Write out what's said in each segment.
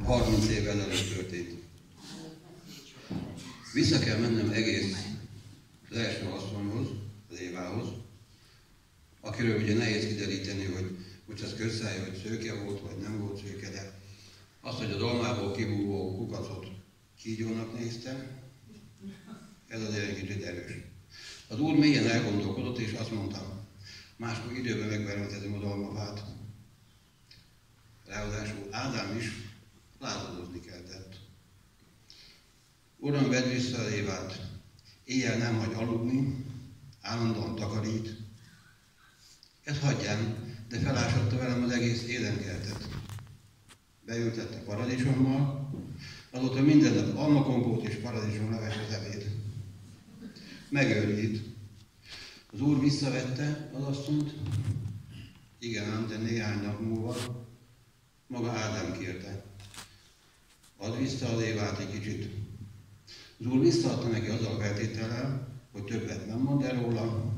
30 évvel ezelőtt történt. Vissza kell mennem egész az első asszonyhoz, az Évához, akiről ugye nehéz kideríteni, hogy most ez közszáj, hogy szőke volt, vagy nem volt szőke, de azt, hogy az almából kibúvó kukacot kígyónak nézte, ez azért egy kicsit erős. Az úr mélyen elgondolkodott, és azt mondta, máskor időben megvermetezem az almafát. Ráadásul Ádám is lázadozni kellett. Uram, vedd vissza az Évát, éjjel nem hagy aludni, állandóan takarít. Ezt hagyjam, de felásatta velem az egész édenkertet. Beültette paradicsommal, azóta minden nap almakompót és paradicsomleves az ebéd. Megőrít. Az úr visszavette az asszonyt, igen ám, de néhány nap múlva maga Ádám kérte. Add vissza az Évát egy kicsit. Az úr visszaadta neki azzal a feltétellel, hogy többet nem mond el róla.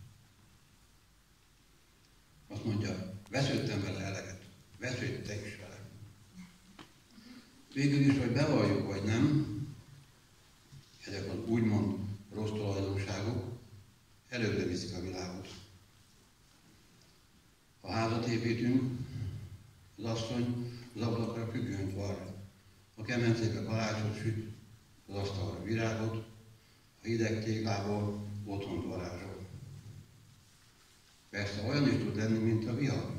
Azt mondja, vesződtem vele eleget, vesződj te is vele. Végül is, hogy bevalljuk vagy nem, ezek az úgymond rossz tulajdonságok előbbre viszik a világot. Ha házat építünk, az asszony az ablakra függönyt var, a kemencébe kalácsot süt, az asztalra virágot, a hideg téglából otthont varázsol. Persze olyan is tud lenni, mint a vihar.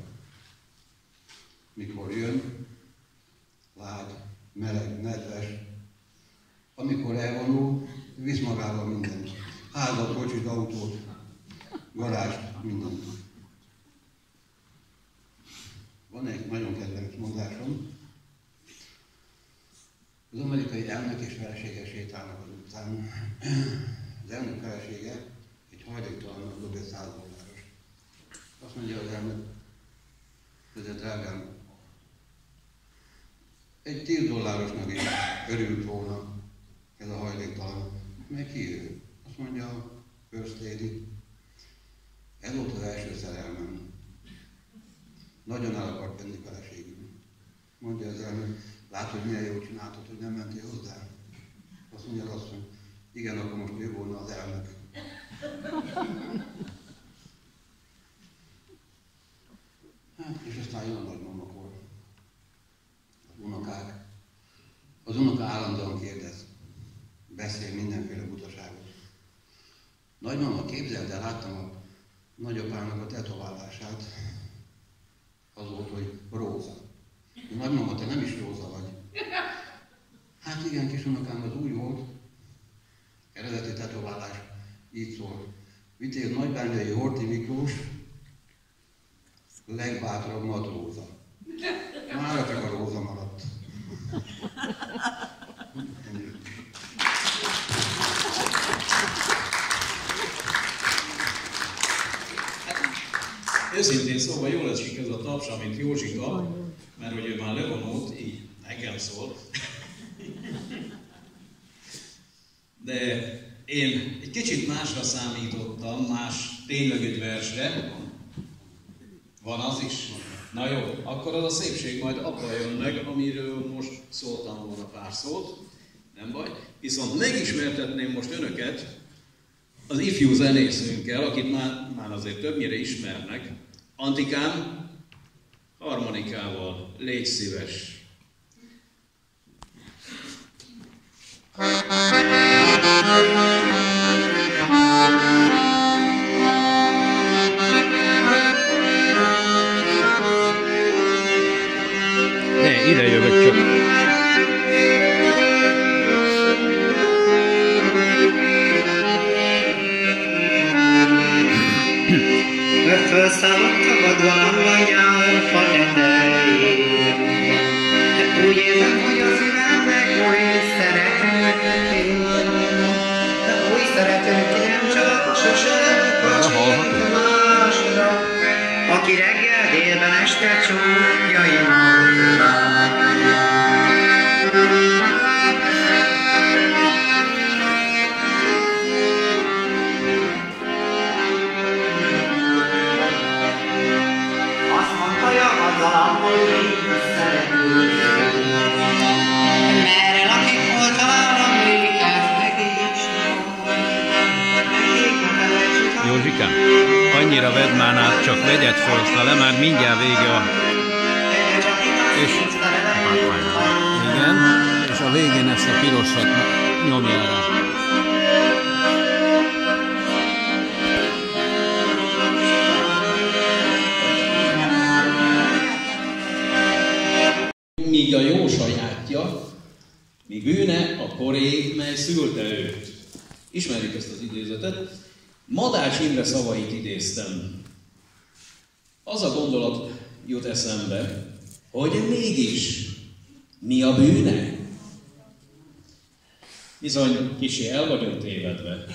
Mikor jön, lágy, meleg, nedves, amikor elvonul, visz magával mindent. Házat, kocsit, autót, garást, mindent. Van egy nagyon kedvenc mondásom. Az amerikai elnök és felesége sétálnak az utcán. Az elnök felesége egy hajléktalannak dob egy $100. Azt mondja az elnök, de drágám, egy $10 is örült volna ez a hajléktalan. Meg ki ő? Azt mondja a First Lady, ez volt az első szerelmem. Nagyon el akart venni feleségül. Mondja az elnök, látod, hogy milyen jól csináltad, hogy nem mentél hozzá? Azt mondja az asszony, igen, akkor most ő volna az elnök. Hát, és aztán jön a nagymamakor. Az unokák. Az unoka állandóan kérdez. Beszél mindenféle butaságot. Nagymama, képzeld el, láttam a nagyapának a tetoválását. Az volt, hogy róza. A nagymama, te nem is róza vagy. Hát igen, kis unokám, az úgy volt. Eredeti tetoválás így szól. Vitéz Nagybányai Horthy Miklós, legbátrabb matróza. Mára csak a róza maradt. Őszintén szóval jól esik ez a taps, amit Józsika, mert hogy ő már levonult, így nekem szól. De én egy kicsit másra számítottam, más tényleg versre. Van az is? Na jó, akkor az a szépség majd abban jön meg, amiről most szóltam volna pár szót. Nem baj. Viszont megismertetném most önöket az ifjú zenészünkkel, akit már azért többnyire ismernek. Antikám, harmonikával, légy szíves! Ne, ide jövök csak. Fölszállott tagadva a nyárfa tetején. Úgy érzem, hogy a szívemnek új szeretők nem csak sosem kacsinít másra, aki reggel délben este csúnyaimat. Azt mondta, javadalom, hogy én szeretők. Józsikám, annyira vedd már át, csak vegyed föl le, már mindjárt vége a... És... Igen, és a végén ezt a pirosat nyomjál rá. Míg a jó sajátja, mi bűne a koré, mely szülte őt. Ismerjük ezt az idézetet. Madács Imre szavait idéztem. Az a gondolat jut eszembe, hogy mégis mi a bűne? Bizony kissé el vagyunk tévedve.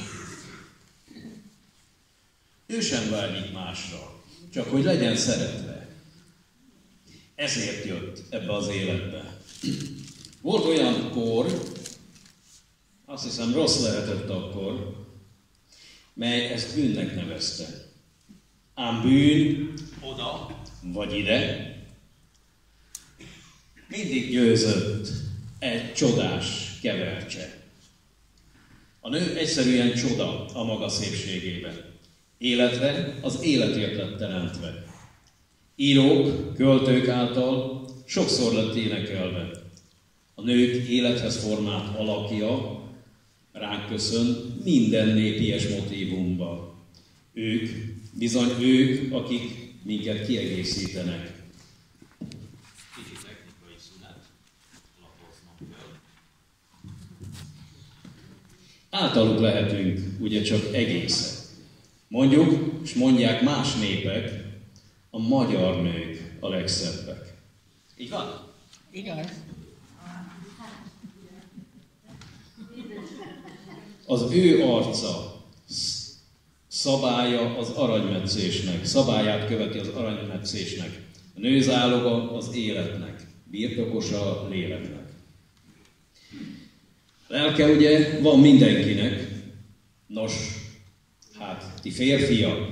Ő sem vágyik másra, csak hogy legyen szeretve. Ezért jött ebbe az életbe. Volt olyan kor, azt hiszem rossz lehetett akkor, mely ezt bűnnek nevezte. Ám bűn oda vagy ide mindig győzött egy csodás kevercse. A nő egyszerűen csoda a maga szépségében. Életre az életért lett teremtve. Írók, költők által sokszor lett énekelve. A nők élethez formált alakja ránk köszön minden népies motívumba. Ők, bizony ők, akik minket kiegészítenek. Kicsi technikai szünet, lapoznom kell. Általuk lehetünk ugye csak egészek. Mondjuk, és mondják más népek, a magyar nők a legszebbek. Így van? Igaz. Az ő arca szabálya az aranymetszésnek, szabályát követi az aranymetszésnek. A nő záloga az életnek, birtokosa a léleknek. Lelke ugye van mindenkinek. Nos, hát ti férfiak,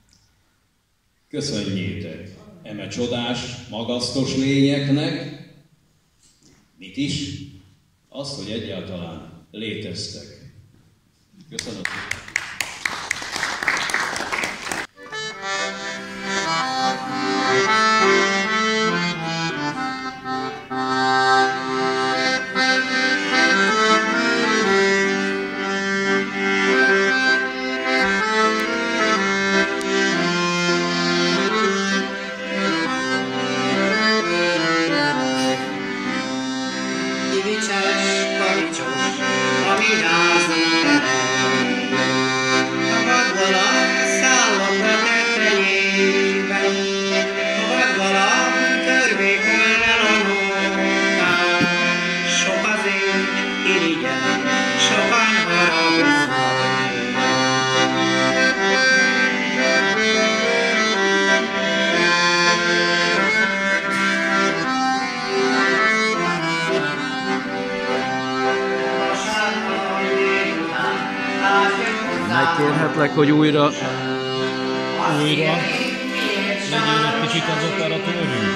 köszönjétek eme csodás, magasztos lényeknek. Mit is? Azt, hogy egyáltalán léteztek. Köszönöm. Megkérhetlek, hogy újra legyél egy kicsit az operatőrünk.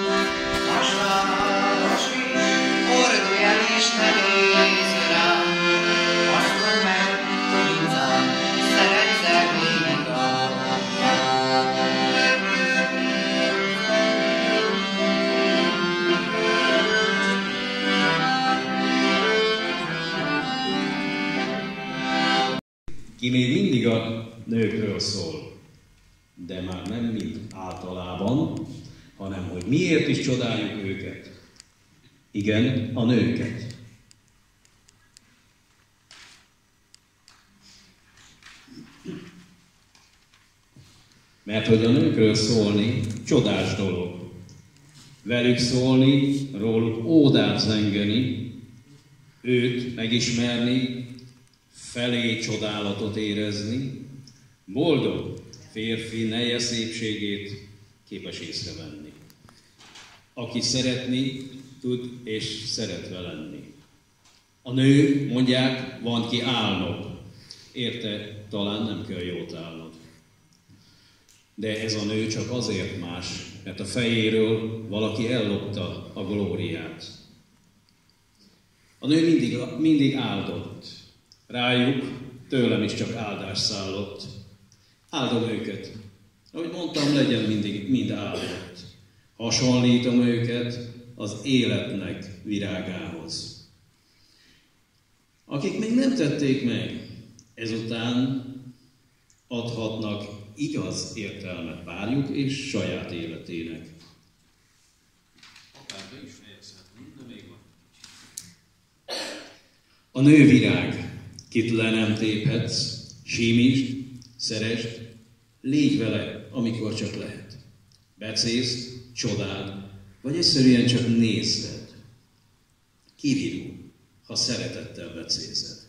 Ki még mindig a nőkről szól, de már nem mint általában, hanem hogy miért is csodáljuk őket. Igen, a nőket. Mert hogy a nőkről szólni csodás dolog. Velük szólni, róluk ódát zengeni, őt megismerni, felé csodálatot érezni, boldog férfi neje szépségét képes észrevenni. Aki szeretni tud és szeretve lenni. A nő, mondják, van ki álnok. Érte, talán nem kell jót állnod. De ez a nő csak azért más, mert a fejéről valaki ellopta a glóriát. A nő mindig áldott. Rájuk tőlem is csak áldás szállott. Áldom őket. Ahogy mondtam, legyen mindig mind áldott. Hasonlítom őket az életnek virágához. Akik még nem tették meg, ezután adhatnak igaz értelmet párjuk és saját életének. A nővirág, kit le nem téphetsz, símítsd, szeresd, légy vele, amikor csak lehet. Becézd, csodáld, vagy egyszerűen csak nézd. Kivirul, ha szeretettel becézed.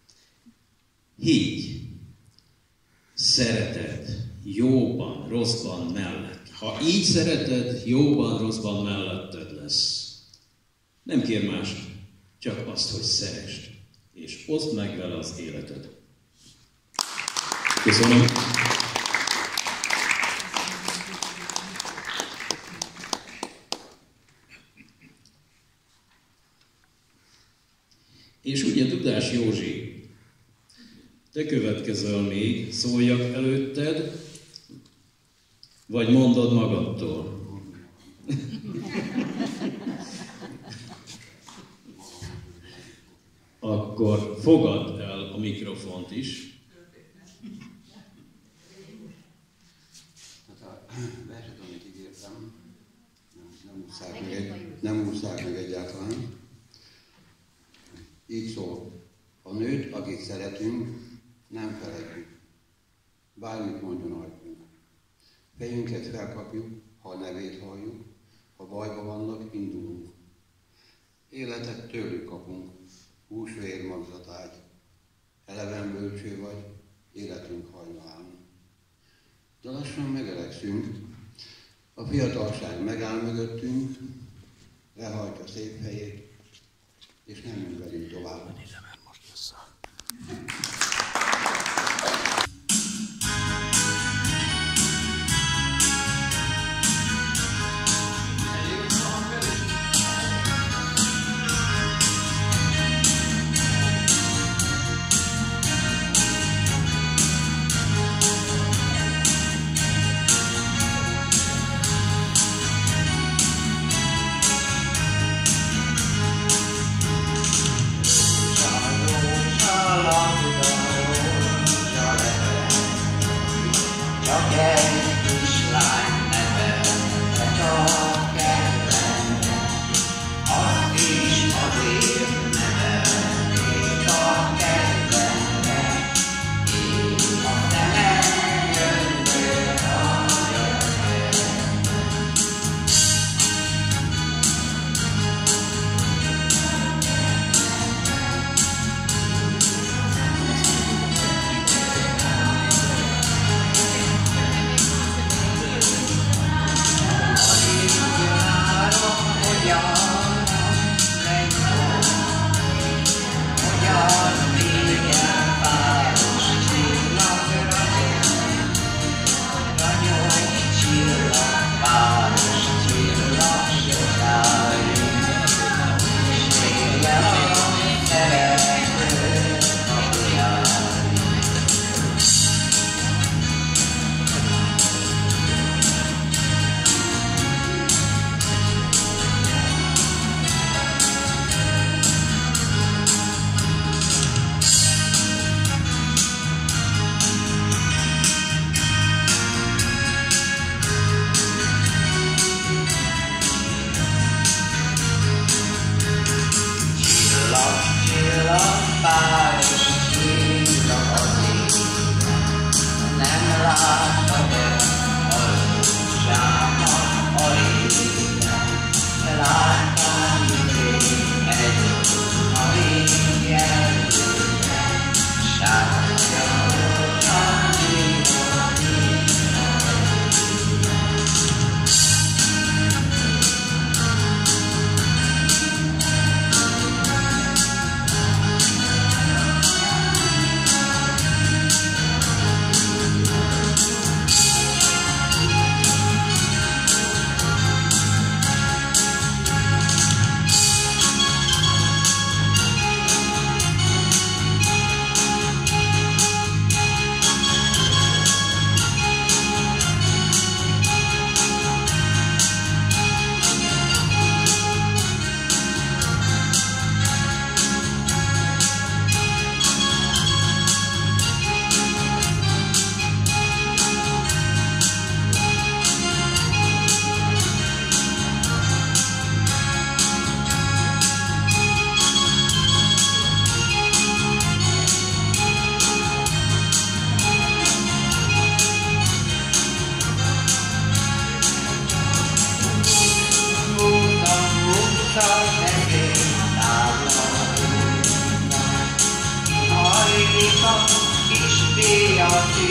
Higgy, szereted, jóban, rosszban mellett. Ha így szereted, jóban, rosszban melletted lesz. Nem kér mást, csak azt, hogy szeresd, és oszd meg vele az életed. Köszönöm. És ugye Dudás Józsi, te következel még, szóljak előtted, vagy mondod magadtól? Akkor fogadd el a mikrofont is. Hát a verset, amit ígértem, nem ússzák meg egyáltalán. Így szól, a nőt, akit szeretünk, nem feledjük. Bármit mondjon ajkunk. Fejünket felkapjuk, ha a nevét halljuk, ha bajba vannak, indulunk. Életet tőlük kapunk, húsvér magzatágy. Eleven bölcső vagy, életünk hajnalán. De lassan megelegszünk, a fiatalság megáll mögöttünk, lehajtja szép helyét, és nem jön velünk tovább. Nézem el most vissza.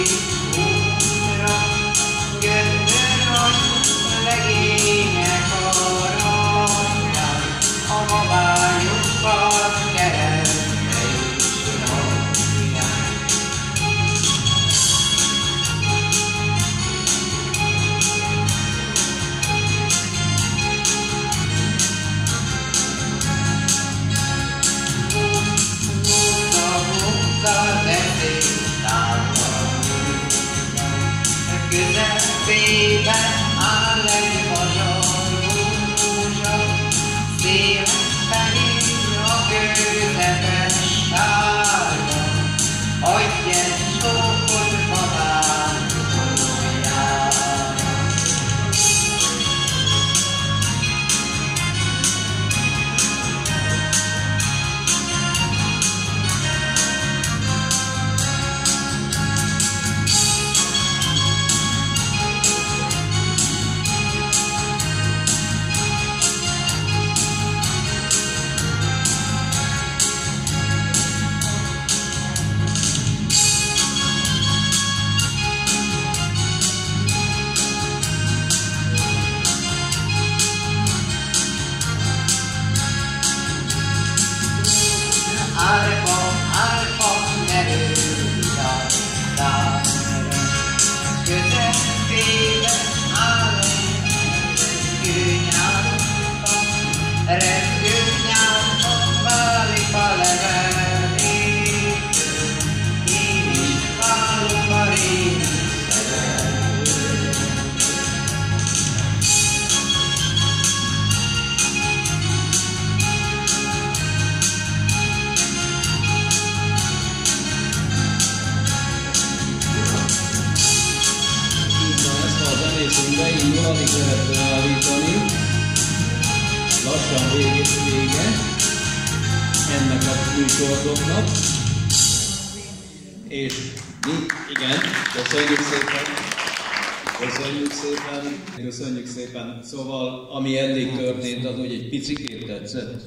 Köszönjük szépen. Szóval, ami eddig történt, az úgy egy picikét tetszett.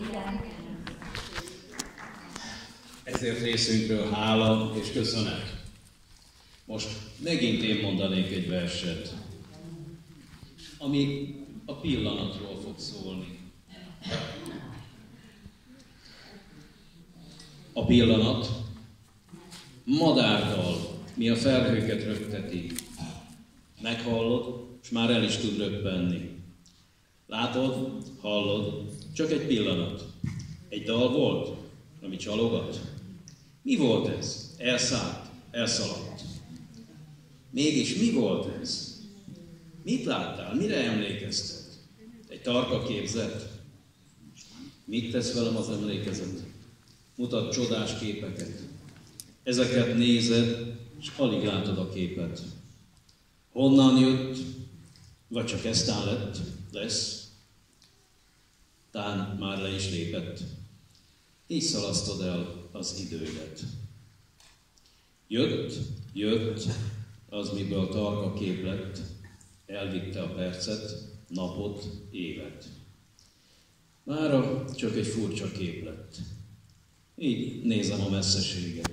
Ezért részünkről hála és köszönet. Most megint én mondanék egy verset, ami a pillanatról fog szólni. A pillanat madárdal, mi a felhőket röpteti. Meghallod, és már el is tud röppenni. Látod, hallod, csak egy pillanat. Egy dal volt, ami csalogat. Mi volt ez? Elszállt, elszaladt. Mégis mi volt ez? Mit láttál? Mire emlékezted? Egy tarka képzet? Mit tesz velem az emlékezet? Mutat csodás képeket. Ezeket nézed, és alig látod a képet. Honnan jött, vagy csak eztán lesz, tán már le is lépett. Így szalasztod el az idődet. Jött, az miből tarka kép lett, elvitte a percet, napot, évet. Mára csak egy furcsa kép lett. Így nézem a messzeséget.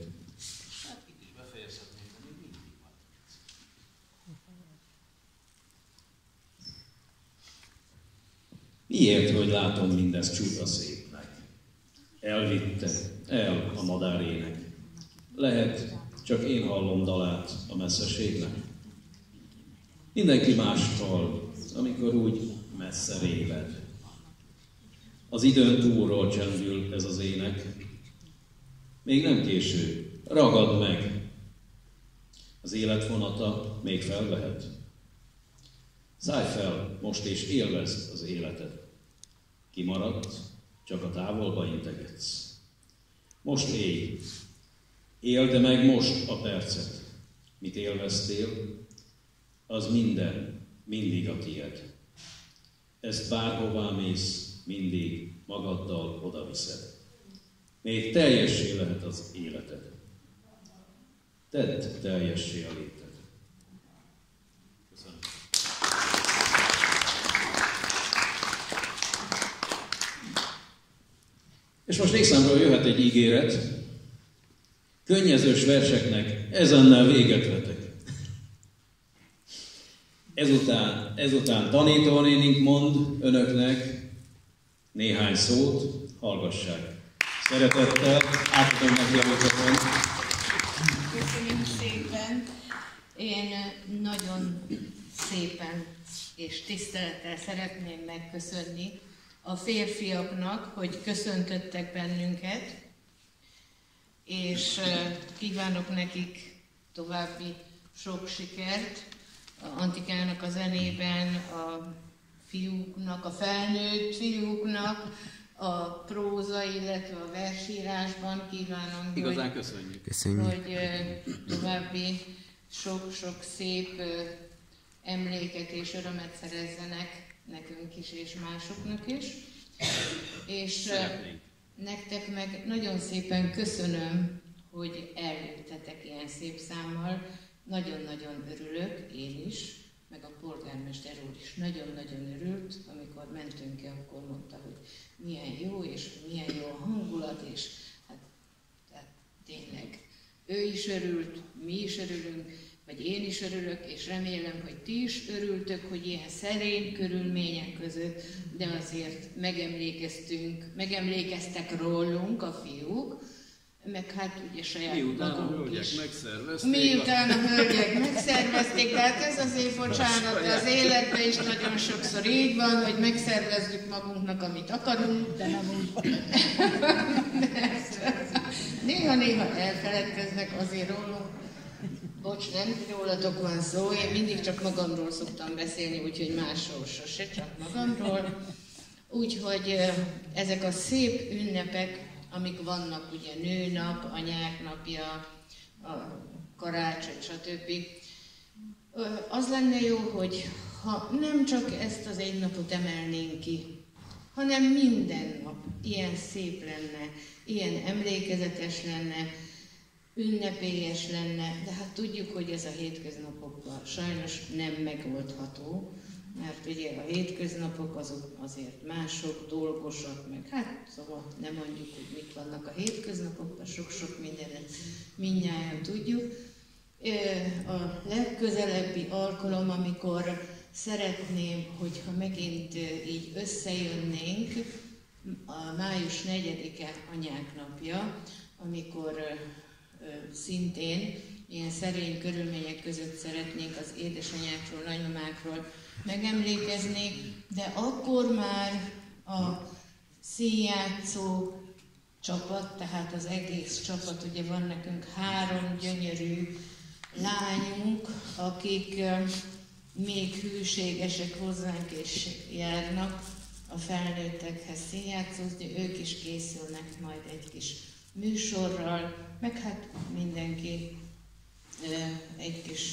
Miért, hogy látom mindezt csupa szépnek? Elvitte el a madárének. Lehet, csak én hallom dalát a messzeségnek. Mindenki más hall, amikor úgy messze réved. Az időn túlról csendül ez az ének. Még nem késő, ragad meg. Az élet vonata még felvehet. Szállj fel most és élvezd az életed. Kimaradt, csak a távolba integetsz. Most élj. Éld meg most a percet. Mit élveztél, az minden, mindig a tied. Ezt bárhová mész, mindig magaddal odaviszed. Még teljessé lehet az életed. Tedd teljessé a léted. Köszönöm. És most részemről jöhet egy ígéret. Könnyezős verseknek ezennel véget vetek. Ezután tanítónénink mond önöknek néhány szót, hallgassák. Szeretettel átadom neki a mikrofont. Köszönöm szépen. Én nagyon szépen és tisztelettel szeretném megköszönni a férfiaknak, hogy köszöntöttek bennünket, és kívánok nekik további sok sikert. Antikának a zenében, a fiúknak, a felnőtt fiúknak, a próza, illetve a versírásban kívánom, igazán köszönjük. Hogy további sok-sok szép emléket és örömet szerezzenek nekünk is és másoknak is. És nektek meg nagyon szépen köszönöm, hogy eljöttetek ilyen szép számmal. Nagyon-nagyon örülök, én is, meg a polgármester úr is nagyon-nagyon örült, amikor mentünk ki, akkor mondta, hogy milyen jó, és milyen jó a hangulat, és hát tényleg ő is örült, mi is örülünk, vagy én is örülök, és remélem, hogy ti is örültök, hogy ilyen szerény körülmények között, de azért megemlékeztek rólunk a fiúk, meg hát ugye saját magunk is. Miután a hölgyek megszervezték, tehát ez azért, bocsánat, az életben is nagyon sokszor így van, hogy megszervezzük magunknak, amit akarunk, de nem úgy. Néha-néha elfeledkeznek azért rólunk. Bocs, nem rólatok van szó, én mindig csak magamról szoktam beszélni, úgyhogy másról sose, csak magamról. Úgyhogy ezek a szép ünnepek, amik vannak, ugye nőnap, anyák napja, a karácsony, stb. Az lenne jó, hogy ha nem csak ezt az egy napot emelnénk ki, hanem minden nap ilyen szép lenne, ilyen emlékezetes lenne, ünnepélyes lenne, de hát tudjuk, hogy ez a hétköznapokban sajnos nem megoldható, mert ugye a hétköznapok azok azért mások, dolgosak, meg hát szóval nem mondjuk, hogy mit vannak a hétköznapokban, sok-sok mindenet mindnyájan tudjuk. A legközelebbi alkalom, amikor szeretném, hogyha megint így összejönnénk, a május 4-e Anyák napja, amikor szintén ilyen szerény körülmények között szeretnénk az édesanyákról, nagymamákról megemlékezni, de akkor már a színjátszó csapat, tehát az egész csapat, ugye van nekünk 3 gyönyörű lányunk, akik még hűségesek hozzánk és járnak a felnőttekhez színjátszózni, ők is készülnek majd egy kis műsorral, meg hát mindenki egy kis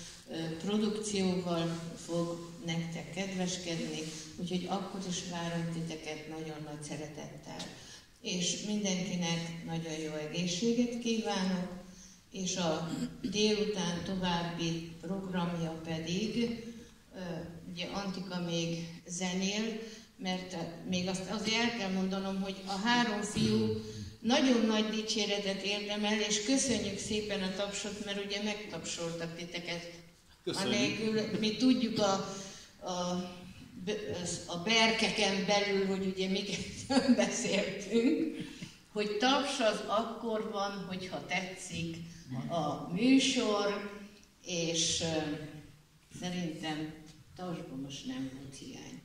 produkcióval fog nektek kedveskedni, úgyhogy akkor is várunk titeket nagyon nagy szeretettel. És mindenkinek nagyon jó egészséget kívánok, és a délután további programja pedig, ugye Antika még zenél, mert még azt azért el kell mondanom, hogy a 3 fiú nagyon nagy dicséretet érdemel, és köszönjük szépen a tapsot, mert ugye megtapsoltak titeket. Anélkül mi tudjuk a berkeken belül, hogy ugye miket beszéltünk, hogy taps az akkor van, hogyha tetszik a műsor, és szerintem tapsban most nem volt hiány.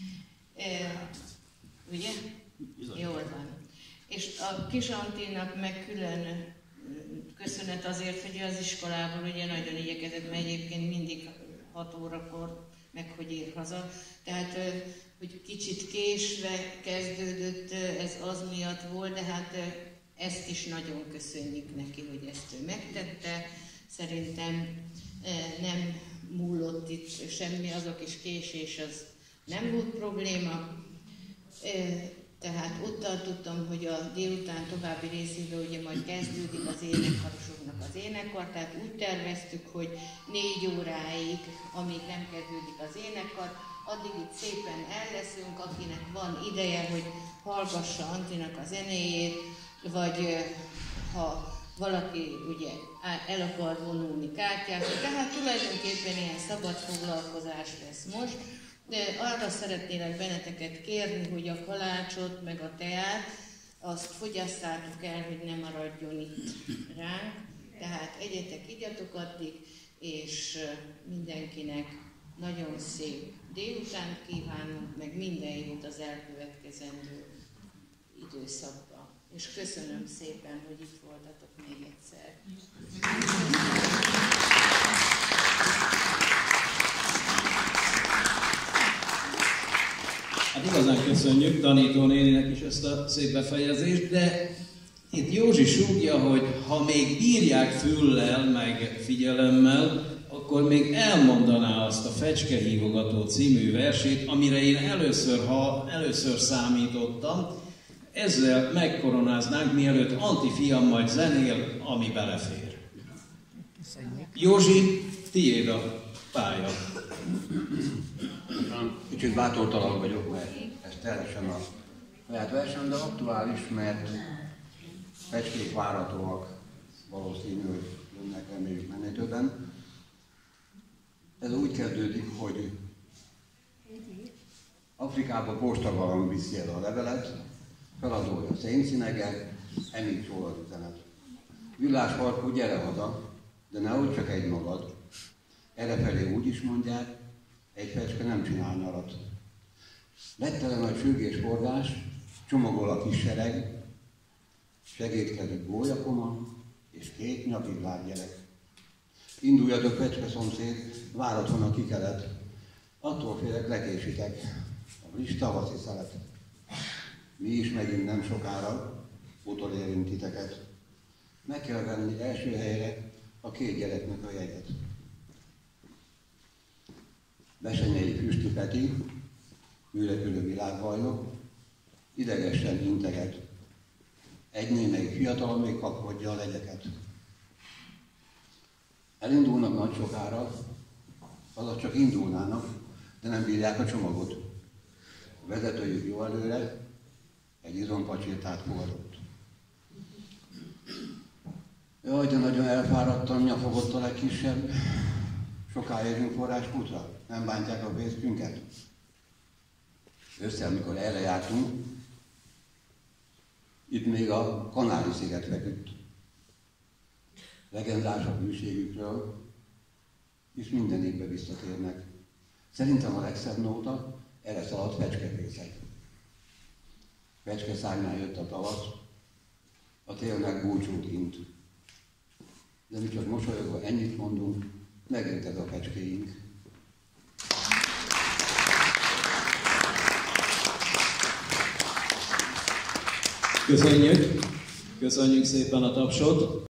Ugye? Jól van. És a kis Antinak meg külön köszönet azért, hogy az iskolából ugye nagyon igyekezett, mert egyébként mindig 6 órakor meg hogy ér haza. Tehát, hogy kicsit késve kezdődött, ez az miatt volt, de hát ezt is nagyon köszönjük neki, hogy ezt ő megtette. Szerintem nem múlott itt semmi, az a kis késés, az nem volt probléma. Tehát ott tartottam, hogy a délután további részében ugye majd kezdődik az énekkarosoknak az énekkar, tehát úgy terveztük, hogy 4 óráig, amíg nem kezdődik az énekkar, addig itt szépen el leszünk, akinek van ideje, hogy hallgassa Antinak a zenéjét, vagy ha valaki ugye el akar vonulni kártyázni, tehát tulajdonképpen ilyen szabad foglalkozás lesz most, de arra szeretnélek benneteket kérni, hogy a kalácsot meg a teát, azt fogyasszátok el, hogy ne maradjon itt ránk, tehát egyetek, igyatok addig, és mindenkinek nagyon szép délutánt kívánunk, meg minden jót az elkövetkezendő időszakban. És köszönöm szépen, hogy itt voltatok még egyszer. Hát igazán köszönjük tanítónéninek is ezt a szép befejezést, de itt Józsi súgja, hogy ha még bírják füllel, meg figyelemmel, akkor még elmondaná azt a Fecskehívogató című versét, amire én először számítottam. Ezzel megkoronáznánk, mielőtt Anti fiam majd zenél, ami belefér. Józsi, tiéd a pálya. Kicsit bátortalan vagyok, mert ez teljesen a saját verseny, de aktuális, mert fecskék várhatóak, valószínű, hogy jönnek, reméljük menetőben. Ez úgy kezdődik, hogy Afrikába postagalamb viszi el a levelet, feladója szénszínege, ennyit szól az üzenet. Villásfarkú, gyere haza, de nehogy csak egy magad. Errefelé úgy is mondják, egy fecske nem csinál nyarat. Lettelen nagy függésforgás, csomagol a kis sereg, segédkező gólyakoma és 2 nyakig lábgyerek. Induljatok, fecske szomszéd, várat van a kikelet, attól félek lekésitek a friss tavaszi szelet. Mi is megint nem sokára utolérünk titeket. Meg kell venni első helyre a 2 gyereknek a jegyet. Besenyei Füsti Peti, műrepülő világbajnok, idegesen integet. Egy némelyik fiatal még kapkodja a legyeket. Elindulnak nagy sokára, azaz csak indulnának, de nem bírják a csomagot. A vezetőjük jó előre egy izompacsirtát fogadott. Jaj, de nagyon elfáradtam, nyafogott a legkisebb. Soká érünk forráskútra, nem bántják a pénzünket. Össze, amikor erre jártunk, itt még a Kanári-sziget feküdt. Legendás a bűségükről, és minden évbe visszatérnek. Szerintem a legszebb nóta, erre szaladt fecskefészek. Fecskeszárnál jött a tavasz, a télnek búcsút int. De mi csak mosolyogva ennyit mondunk, megint ez a fecskéink. Köszönjük! Köszönjük szépen a tapsot!